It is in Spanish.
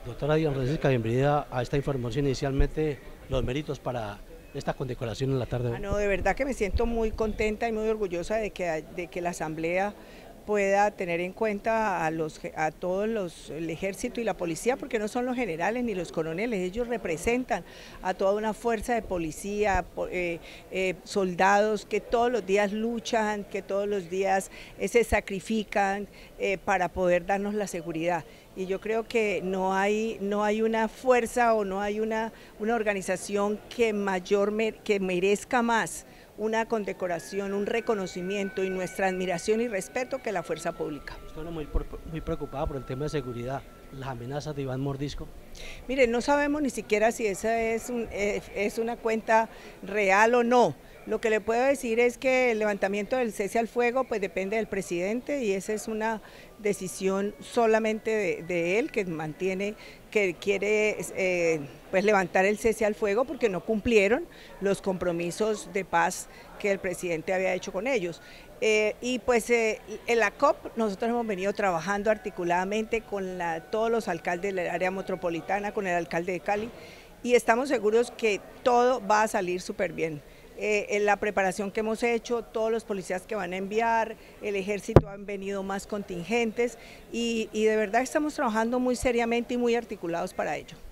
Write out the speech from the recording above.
Doctora Diana Francisca, bienvenida a esta información. Inicialmente, los méritos para esta condecoración en la tarde de hoy. No, de verdad que me siento muy contenta y muy orgullosa de que la Asamblea pueda tener en cuenta a todos el ejército y la policía, porque no son los generales ni los coroneles, ellos representan a toda una fuerza de policía, soldados que todos los días luchan, que todos los días se sacrifican para poder darnos la seguridad. Y yo creo que no hay una fuerza o no hay una organización que que merezca más una condecoración, un reconocimiento y nuestra admiración y respeto que la fuerza pública. Usted habla muy preocupada por el tema de seguridad, las amenazas de Iván Mordisco. Mire, no sabemos ni siquiera si esa es una cuenta real o no. Lo que le puedo decir es que el levantamiento del cese al fuego pues depende del presidente y esa es una decisión solamente de él, que quiere pues levantar el cese al fuego porque no cumplieron los compromisos de paz que el presidente había hecho con ellos. Y pues en la COP nosotros hemos venido trabajando articuladamente con todos los alcaldes del área metropolitana, con el alcalde de Cali, y estamos seguros que todo va a salir súper bien. En la preparación que hemos hecho, todos los policías que van a enviar, el ejército han venido más contingentes y de verdad estamos trabajando muy seriamente y muy articulados para ello.